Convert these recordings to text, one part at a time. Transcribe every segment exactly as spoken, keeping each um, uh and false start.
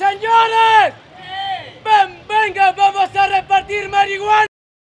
¡Señores! ¡Ven, venga, vamos a repartir marihuana!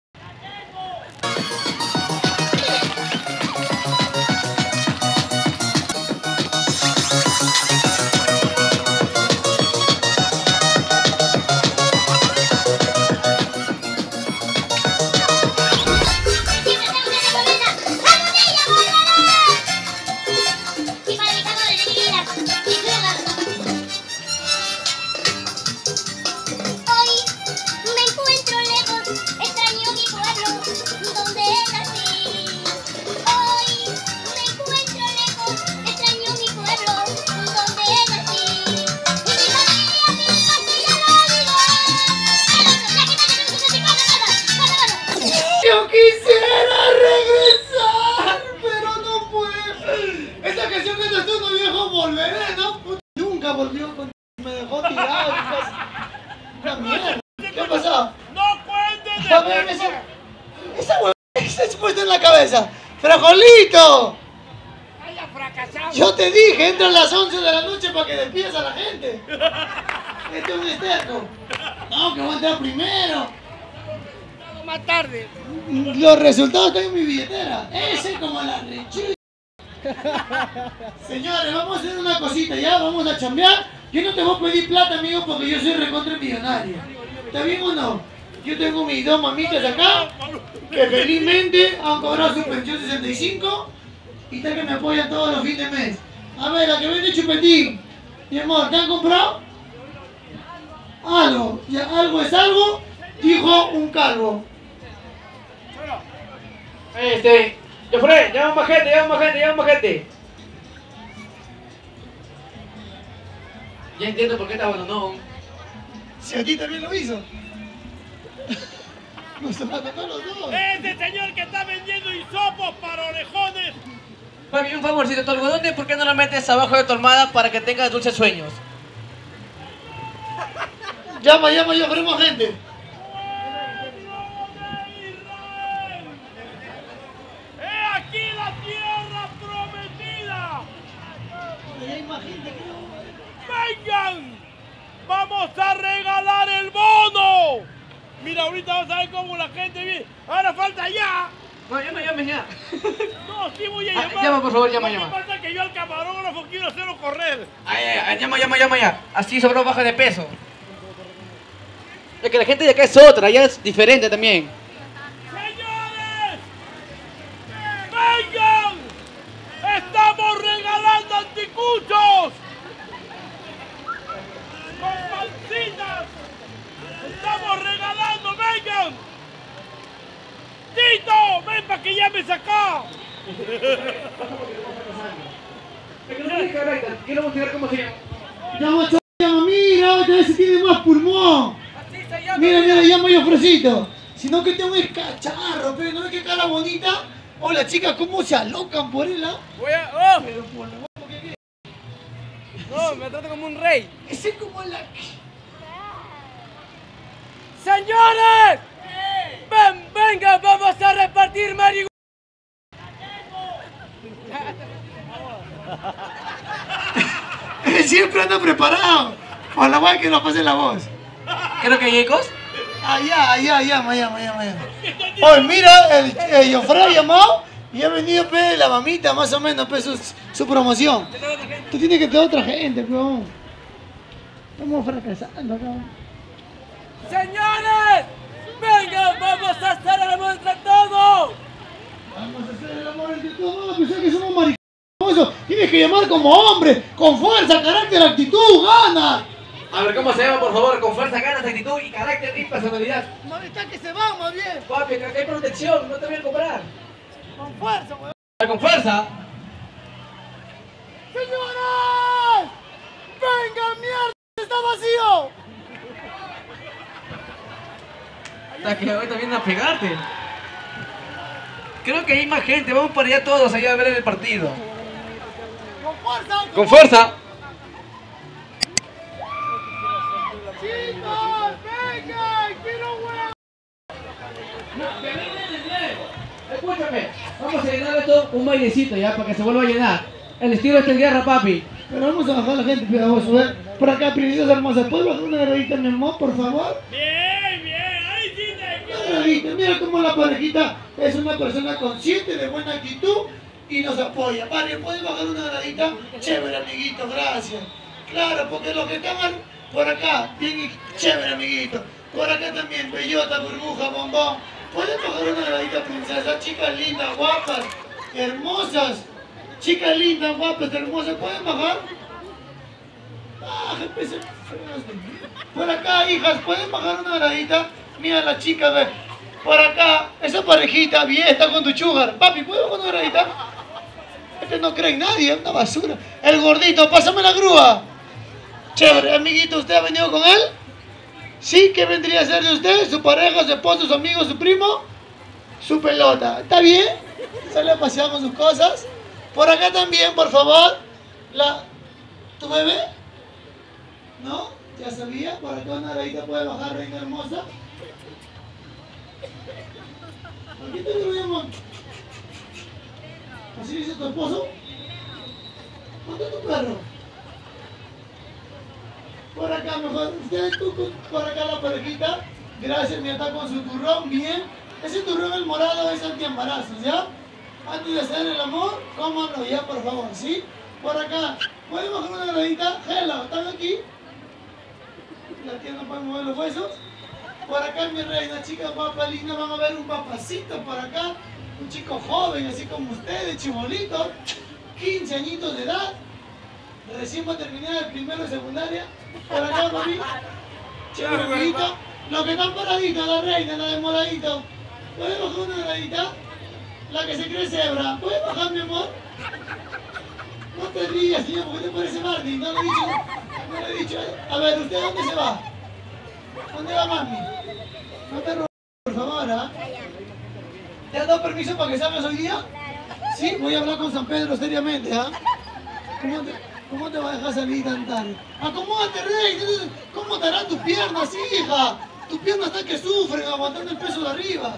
Yo quisiera regresar, pero no puedo. Esa canción que estás tú, viejo, volveré, ¿no? Nunca volvió, con... me dejó tirado. Una mierda. ¿Qué ha pasado? ¡No cuentes! A ver, esa... Esa huevada que se ha expuesto en la cabeza. ¡Frajolito! ¡Haya fracasado! Yo te dije, entra a las once de la noche para que despidas a la gente. Este es un esterco. No, que voy a entrar primero. Más tarde. Los resultados están en mi billetera. Ese como la rechita. Señores, vamos a hacer una cosita, ¿ya? Vamos a chambear. Yo no te voy a pedir plata, amigo, porque yo soy recontra millonario. ¿Está bien o no? Yo tengo mis dos mamitas acá, que felizmente han cobrado su pensión sesenta y cinco y está que me apoyan todos los fines de mes. A ver, la que vende chupetín. Mi amor, ¿te han comprado? Algo. Ya, algo es algo, dijo un calvo. Este, Jofre, llama más gente, llama más gente, llama más gente. Ya entiendo por qué está bueno, no. Si a ti también lo hizo. Nos mató los dos. ¡Ese señor que está vendiendo hisopos para orejones! Papi, un favorcito, tu algodón, ¿por qué no lo metes abajo de tu almohada para que tengas dulces sueños? Llama, llama, yo queremos gente. ¡He aquí la tierra prometida! ¡Vengan! ¡Vamos a regalar el bono! Mira, ahorita vamos a ver cómo la gente viene. Ahora falta ya. No, llama, llama, ya. No, sí voy a Ah, llamar. llama, por favor, llama, Lo que llama. pasa es que yo al camarógrafo quiero hacerlo correr. Ay, ay, ay, llama, llama, llama ya. Así sobró baja de peso. Es que la gente de acá es otra, ya es diferente también. ¡Señores! ¡Vengan! ¡Estamos regalando anticuchos! ¡Con pancitas! ¡Estamos regalando! ¡Vengan! ¡Tito! ¡Ven para que llames acá! Quiero mostrar cómo se llama. Llama, llama, mira, a ver si tiene más pulmón. Así se llama. Mira, mira, llama yo ofrecito. Sino que tengo un cacharro, pero no es que cara bonita. O las chicas cómo se alocan por él, ¿ah? Voy a... ¡Oh! Pero por lo guapo que es. No, me trata como un rey. Ese es como la... ¡Señores! ¡Ven, venga, vamos a repartir marihuana! Él siempre anda preparado. Por la guay que nos pase la voz. Creo que Yecos. Allá, allá, llama, llama, llama, llama. Oye, mira, el, el Jofre ha llamado y ha venido pe, la mamita, más o menos, pe, su, su promoción. Tú tienes que tener otra gente, peón. Estamos fracasando acá. ¡Señores! ¡Venga, vamos a hacer el amor entre todos! Vamos a hacer el amor entre todos, no, pensar que somos maricosos. Tienes que llamar como hombre, con fuerza, carácter, actitud, ganas. A ver, ¿cómo se llama, por favor? Con fuerza, ganas, actitud y carácter y personalidad. Más está que se van, más bien. Papi, acá hay protección, no te voy a comprar. Con fuerza, weón. Con fuerza. ¡Señores! ¡Venga, mierda! ¡Está vacío! Hasta que ahorita vienen a pegarte. Creo que hay más gente, vamos para allá todos allá a ver el partido. ¡Con fuerza! Con fuerza. ¡Chicos! ¡Venga! ¡Quiero huevo! Escúchame, vamos a llenar esto un bailecito ya para que se vuelva a llenar. El estilo es el guerra, papi. Pero vamos a bajar a la gente, pedagoso, ¿eh? Por acá, princesa hermosa, ¿puedes bajar una gradita, mi amor, por favor? Bien, bien, ahí sí te Una gradita, mira cómo la parejita es una persona consciente, de buena actitud y nos apoya. Mario, ¿puedes bajar una gradita? Chévere, amiguito, gracias. Claro, porque los que están por acá, bien chévere, amiguito. Por acá también, bellota, burbuja, bombón. ¿Puedes bajar una gradita, princesa? Chicas lindas, guapas, hermosas. Chicas lindas, guapas, hermosas, ¿pueden bajar? Ah, empecé. Por acá, hijas, ¿pueden bajar una gradita? Mira la chica, ve. Por acá, esa parejita, bien, está con tu sugar. Papi, ¿puedes bajar una gradita? Este no cree en nadie, es una basura. El gordito, pásame la grúa. Chévere, amiguito, ¿usted ha venido con él? ¿Sí? ¿Qué vendría a ser de usted? ¿Su pareja, su esposo, su amigo, su primo? Su pelota. ¿Está bien? Sale a pasear con sus cosas. Por acá también, por favor. La... ¿Tu bebé? ¿No? Ya sabía. Por acá una gradita puede bajar, reina hermosa. ¿Por qué te lo llaman? ¿Así dice tu esposo? ¿Dónde es tu perro? Por acá mejor. Ustedes tú, por acá la parejita. Gracias, mi está con su turrón. Bien. Ese turrón, el morado, es antiembarazos, ¿ya? Antes de hacer el amor, cómanlo ya, por favor, ¿sí? Por acá, ¿pueden bajar una gradita? Hello, ¿están aquí? La tía no puede mover los huesos. Por acá, mi reina, chica guapa, linda, van a ver un papacito por acá. Un chico joven, así como ustedes, chibolito, quince añitos de edad. Recién va a terminar el primero de secundaria. Por acá, papi. Chévere, amiguito. Los que están paraditos, la reina, la de moradito. ¿Pueden bajar una gradita? La que se cree cebra. ¿Puedes bajar, mi amor? No te rías, señor, porque te parece Martín. No le he dicho. No le he dicho. A ver, ¿usted dónde se va? ¿Dónde va, mami? No te robes, por favor, ¿ah? ¿eh? ¿Te has dado permiso para que salgas hoy día? Sí, voy a hablar con San Pedro seriamente, ¿ah? ¿eh? ¿Cómo te, ¿Cómo te va a dejar salir tan tarde? Acomódate, rey. ¿Cómo te harán tus piernas, hija? Tus piernas están que sufren aguantando el peso de arriba.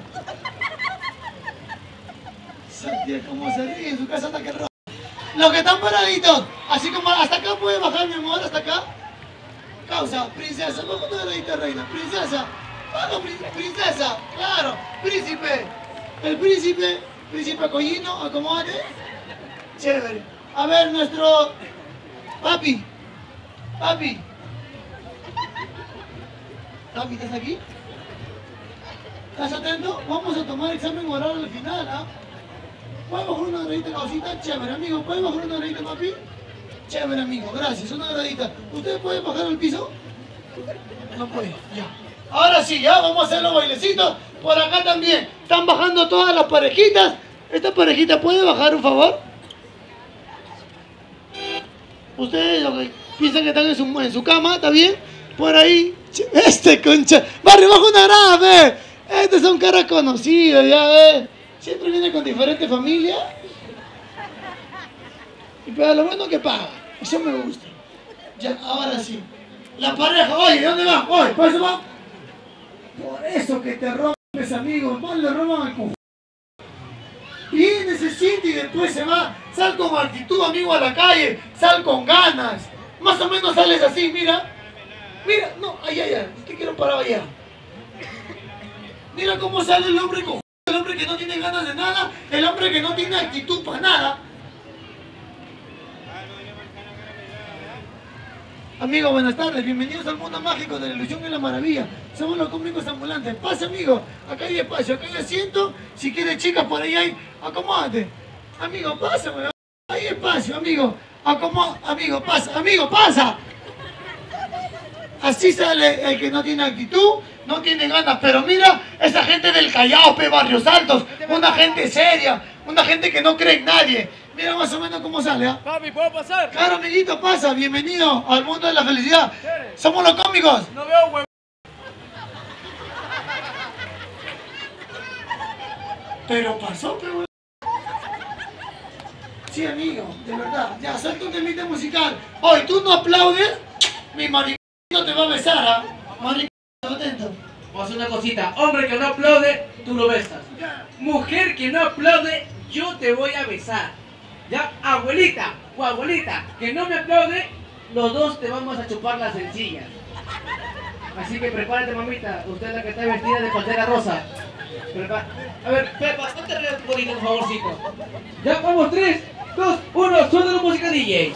Santia, cómo se ríe en su casa hasta que roba. Los que están paraditos, así como hasta acá puede bajar, mi amor, hasta acá. Causa, princesa, baja una gradita, reina. Princesa, baja, princesa, claro, príncipe. El príncipe, príncipe Collino, acomódate. Chévere. A ver, nuestro papi, papi. Papi, ¿estás aquí? ¿Estás atento? Vamos a tomar examen oral al final, ¿ah? ¿eh? ¿Puedes bajar una gradita, causita? Chévere, amigo. ¿Puedes bajar una gradita, papi? Chévere, amigo. Gracias. Una gradita. ¿Ustedes pueden bajar al piso? No puede. Ya. Ahora sí, ya. Vamos a hacer los bailecitos. Por acá también. Están bajando todas las parejitas. ¿Esta parejita puede bajar, un favor? Ustedes lo que piensan que están en su, en su cama, ¿está bien? Por ahí. Este concha. Barrio, baja una grada, ve. Estos son caras conocidas, ya ve. Siempre viene con diferentes familias. Y pero lo bueno que paga. Eso me gusta. Ya, ahora sí. La pareja, oye, ¿dónde va? Oye, ¿por eso va? Por eso que te rompes, amigo. Más le roban al conjunto. Viene, se siente y después se va. Sal con actitud, amigo, a la calle. Sal con ganas. Más o menos sales así, mira. Mira, no, ay, ay, ay. Te quiero parar allá. Mira cómo sale el hombre con el hombre que no tiene ganas de nada, el hombre que no tiene actitud para nada. Amigo, buenas tardes, bienvenidos al mundo mágico de la ilusión y la maravilla. Somos los cómicos ambulantes. Pase, amigo, acá hay espacio, acá hay asiento. Si quieres chicas, por ahí hay, acomódate. Amigo, pasa, weón. Hay espacio, amigo. Acomódate, amigo, pasa, amigo, pasa. Así sale el que no tiene actitud, no tiene ganas. Pero mira, esa gente del Callao, pe, Barrios Altos, una gente seria, una gente que no cree en nadie. Mira más o menos cómo sale, ¿ah? ¿eh? Papi, ¿puedo pasar? Claro, amiguito, pasa. Bienvenido al mundo de la felicidad. Somos los cómicos. No veo huevo. Pero pasó, pero... Sí, amigo, de verdad. Ya, suelta un temita musical. Hoy, tú no aplaudes, mi maricón te va a besar, ¿ah? ¿eh? Maricón, atento. Vamos a hacer una cosita. Hombre que no aplaude, tú lo besas. Mujer que no aplaude, yo te voy a besar. Ya, abuelita o abuelita, que no me aplaude, los dos te vamos a chupar las encías. Así que prepárate, mamita. Usted es la que está vestida de pantera rosa. Prepa a ver, Pepa, no te rías un poquito, por favorcito. Ya, vamos, tres, dos, uno, suelta la música D J.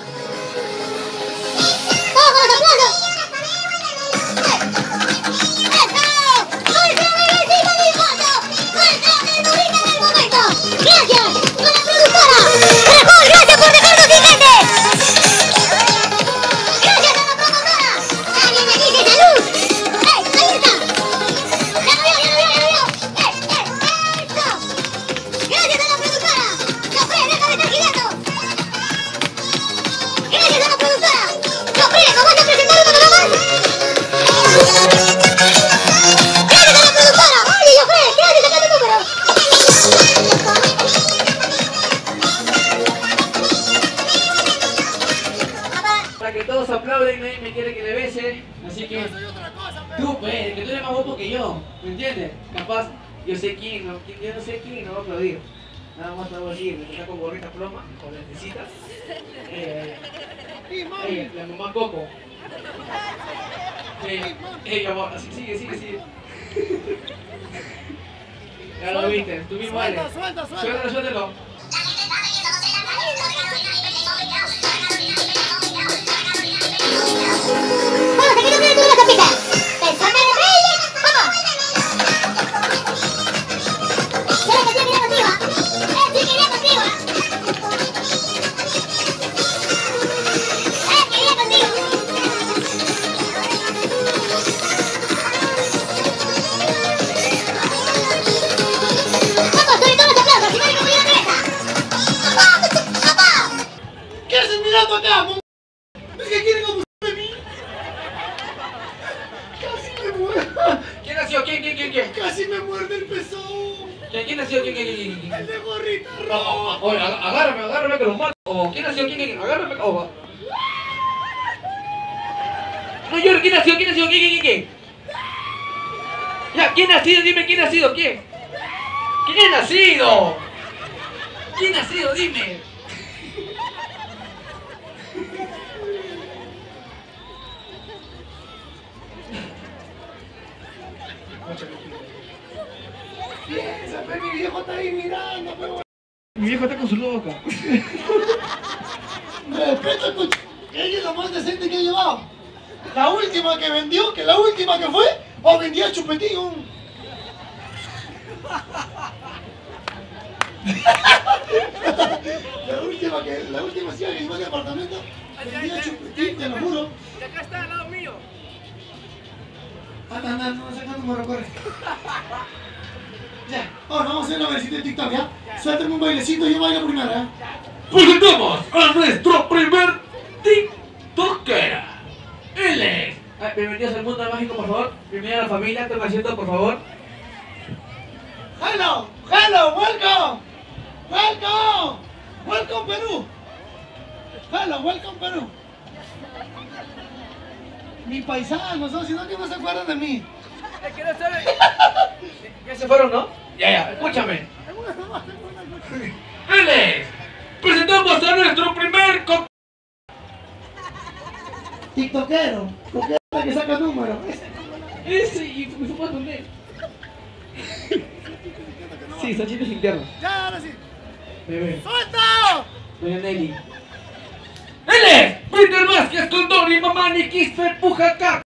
Todos aplauden, nadie me quiere que le bese, así que tú, pues, que tú eres más guapo que yo, ¿me entiendes? Capaz, yo sé quién, no, yo no sé quién no va a aplaudir, nada más te voy a decir, me está con gorrita ploma, con lentecitas, eh, ella, la mamá Coco, ella, ella, así, sigue, sigue, sigue, ya lo viste, tú mismo eres, suéltalo, suéltalo. Vamos, aquí no tiene la capita. Persona de baile, vamos. Yo que tiene contigo. Eh, sí, quería contigo. Eh, quería contigo. Vamos, sobre todo los aplausos, si no le comí la cabeza. ¡Papá! ¡Papá! ¿Qué haces mirando acá, mon? ¿Es que quieren abusar de mí? Casi me muero. ¿Quién nació? ¿Quién, quién, quién, quién? Casi me muerde el pezón. ¿Quién, quién nació? ¿Quién, quién, quién, quién? El de gorrita No, roja. oye, agárrame, agárrame que los mato. Oh, ¿quién nació? ¿Quién, quién? Agárrame. Oh. No llores, ¿quién nació? ¿Quién nació? ¿Quién, quién, quién? Ya, ¿quién ha nacido? Dime, ¿quién ha nacido? ¿Quién? ¿Quién ha nacido? ¿Quién ha nacido? Dime. Piensa, pero mi viejo está ahí mirando, pero... Mi viejo está con su loca. Respeta, coche. Ella es lo más decente que he llevado. La última que vendió, que la última que fue, o vendía chupetín. La última que, la última sí que llevó al apartamento, vendía chupetín, te lo juro. Y acá está al lado mío. Anda, anda, no sé cuánto me recorre. Ya, ahora vamos a hacer una versión de TikTok, ¿ya? Suéltame un bailecito, yo bailo primero, ¿eh? Presentamos a nuestro primer TikToker. Él es. Ah, bienvenidos al mundo mágico, por favor. Bienvenido a la familia, toma asiento, por favor. Hello, hello, welcome, welcome, welcome Perú. Hello, welcome Perú. Mi paisano, ¿no? Si no, que no se acuerdan de mí. Es que no sabe. ¿Ya se fueron, no? Ya, ya, escúchame. Él es. Presentamos a nuestro primer co... TikTokero, porque es que saca número. Ese, y me fue con él. Sí, son chistes internos. Ya, ahora sí. Bebé. ¡Suelta! Doña Nelly. Él es Peter Vázquez con Dori Mamani Kisper Pujacá.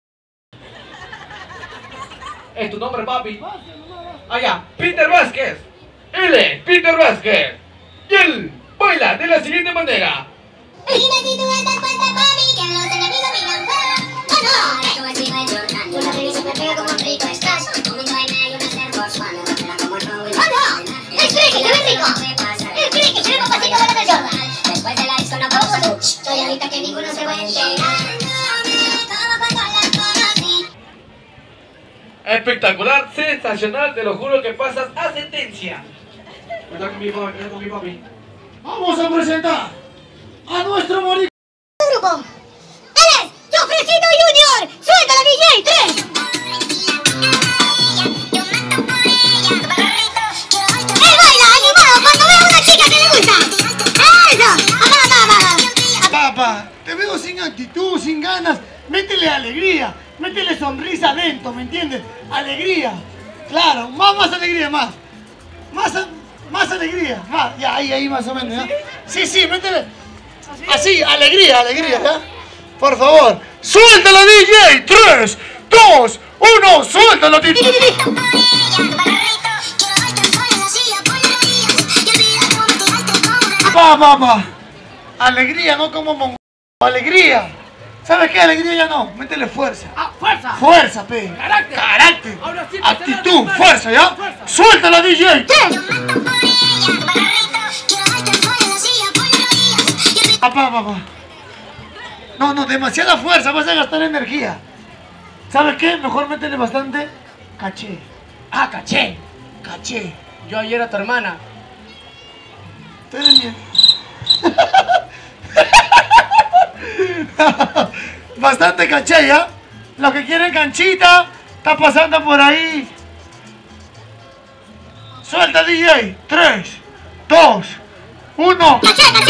¿Es tu nombre, papi? Allá, Peter Vázquez. Él es Peter Vázquez. Y él baila de la siguiente manera. Dime si tú estás puesta pa' mí, que los enemigos me cansan. ¡Oh, no! Como encima de Jordan. Una revisa me pega como un rico estás. Como un vaina y un hacer boss. Cuando me pega como el Robbie. ¡Oh, no! ¡El cricket se ve rico! ¡El cricket se ve papacito de la Jordan! Después de la disco no puedo tú. Soy ahorita que ninguno se va a enterar. Espectacular, sensacional, te lo juro que pasas a sentencia. Me está con mi papi, me está con mi papi. Vamos a presentar a nuestro morir. Grupo. Él es Sofrecito Junior. ¡Suéltala, D J! ¡Tres! Él baila animado cuando ve a una chica que le gusta. ¡Eso! Métele sonrisa adentro, ¿me entiendes? Alegría. Claro, más, más alegría, más. Más, más alegría, más. Ya, ahí, ahí más o menos, ¿ya? Sí, sí, métele. Así, alegría, alegría, ¿ya? Por favor. ¡Suéltala, D J! tres, dos, uno, ¡suéltala, D J! Va, va, va. Alegría, no como mongo. Alegría. ¿Sabes qué? Alegría ya no. Métele fuerza. ¡Ah, fuerza! Fuerza, pe. Carácter. Carácter. Ahora sí, Actitud, fuerza, fuerza, ¿ya? fuerza. Suéltala, D J. Papá, papá. No, no, demasiada fuerza, vas a gastar energía. ¿Sabes qué? Mejor métele bastante caché. ¡Ah, caché! Caché. Yo ayer a tu hermana. Tú eres mi... Bastante caché, ¿ya? Los que quieren canchita, está pasando por ahí. Suelta, D J. tres, dos, uno.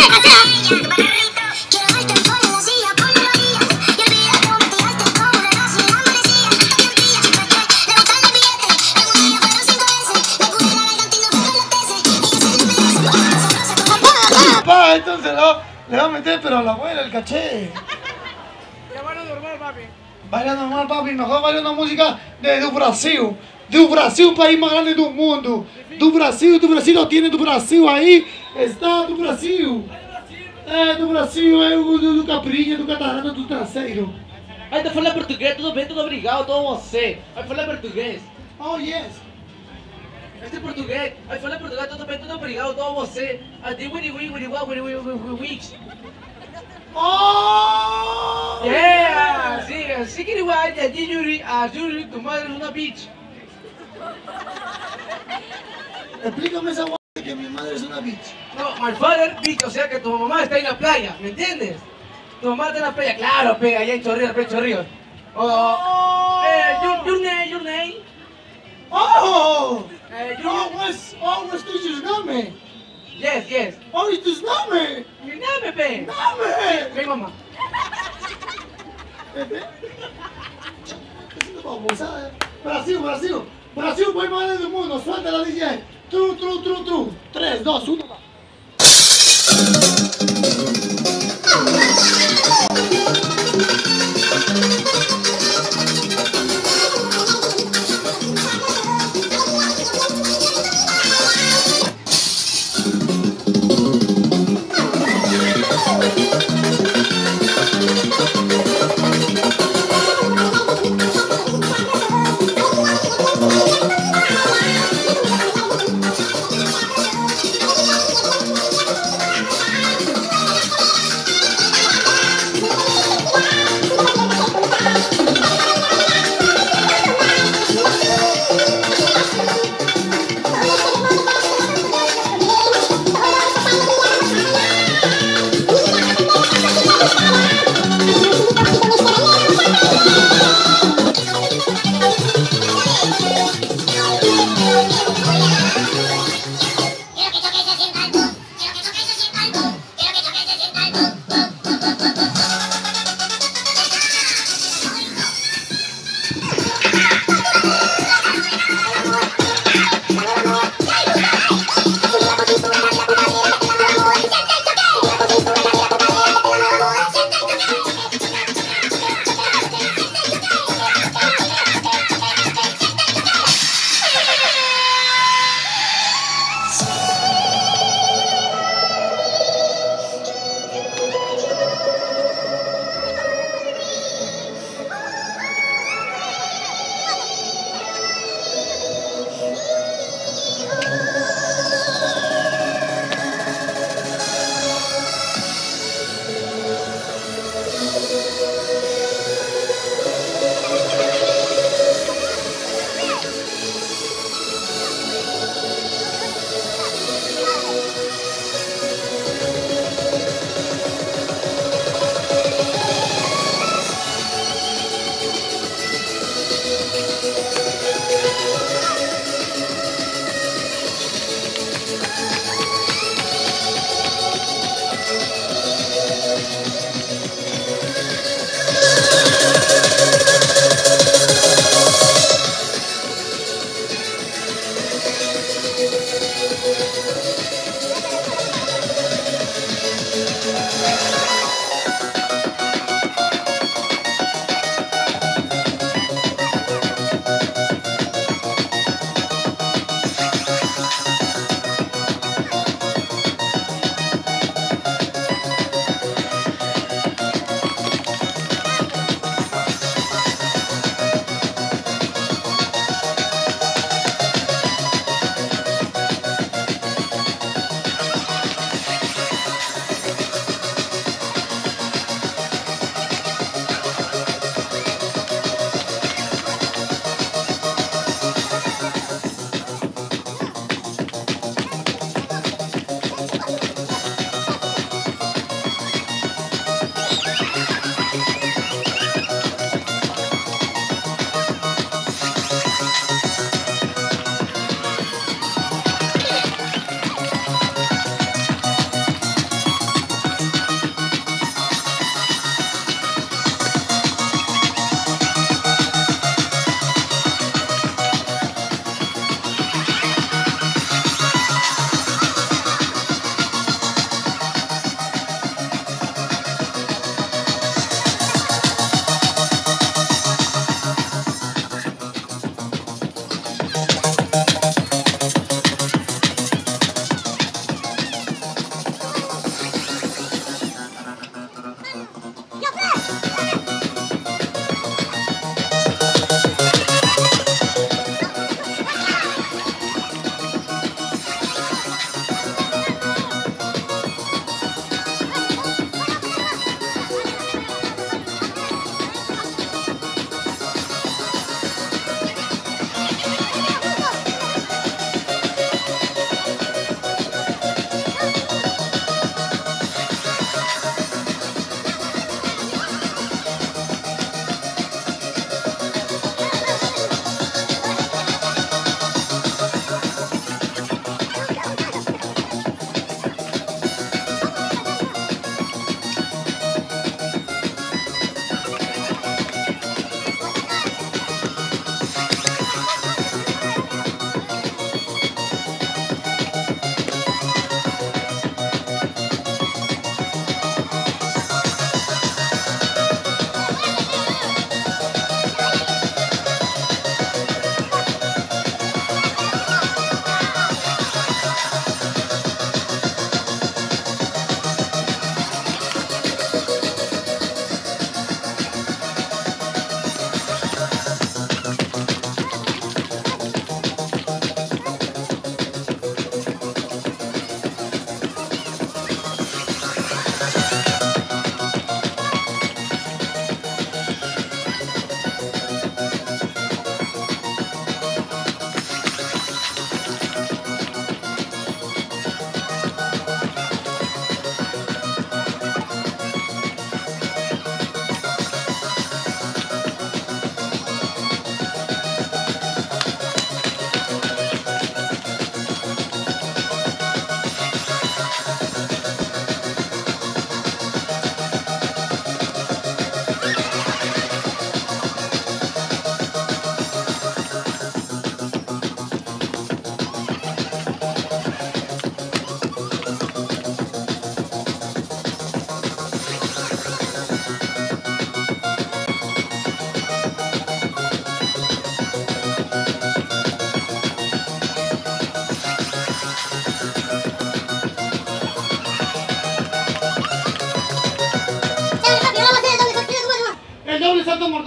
Papá, entonces no, le va a meter pero a la abuela el caché. Ya van a normal, papi. Baila normal, papi, mejor baila una música de, do Brasil. Do Brasil, país más grande do mundo. Do Brasil, do Brasil não tiene do Brasil aí. Está do Brasil. É, do Brasil, é o do, do Caprinha, do Catarata, do Traseiro. Aí tu fala português, tudo bem, tudo obrigado, todo você. Aí fala português. Oh, yes. Este é português. Aí fala português, tudo bem, tudo obrigado, todo você. Aí de wiri wiri wiri wiri wiri wiri wiri. Oh! Yeah, sí, así que igual, a Yuri, a Yuri, tu madre es una bitch. Explícame esa guay que mi madre es una bitch. No, my father, bitch, o sea que tu mamá está en la playa, ¿me entiendes? Tu mamá está en la playa, claro, pega, allá en Chorrillos, en Chorrillos. Oh, eh, your, your name, your name. Oh! Eh, your, Oh, what's, oh, what's tu nome? yes, yes. Oh, it's tu nome? Mi nombre, pe. Nome! Ven, mamá. Brasil, Brasil, Brasil, país más grande del mundo, suelta la D J. Tru, tru, tru, tru. tres, dos, uno.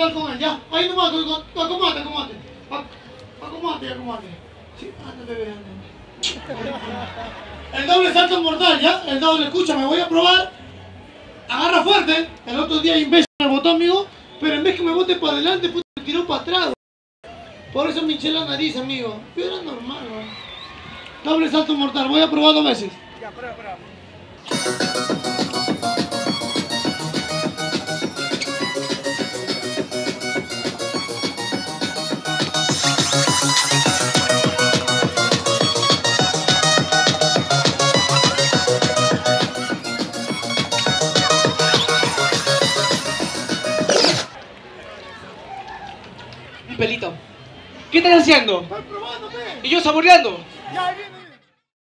mortal con él, ya. Ahí nomás, acomódate, acomódate. Acomódate, acomódate. Sí, anda, bebé, anda. El doble salto mortal, ya. El doble, escúchame, voy a probar. Agarra fuerte. El otro día imbécil me botó, amigo. Pero en vez que me bote para adelante, puta, me tiró para atrás. Por eso me hinché la nariz, amigo. Pero era normal, ¿no? Doble salto mortal, voy a probar dos veces. Ya, espera, espera. Pelito, ¿qué estás haciendo? Estoy probando, pe. Y yo saboreando. Ya, ahí viene.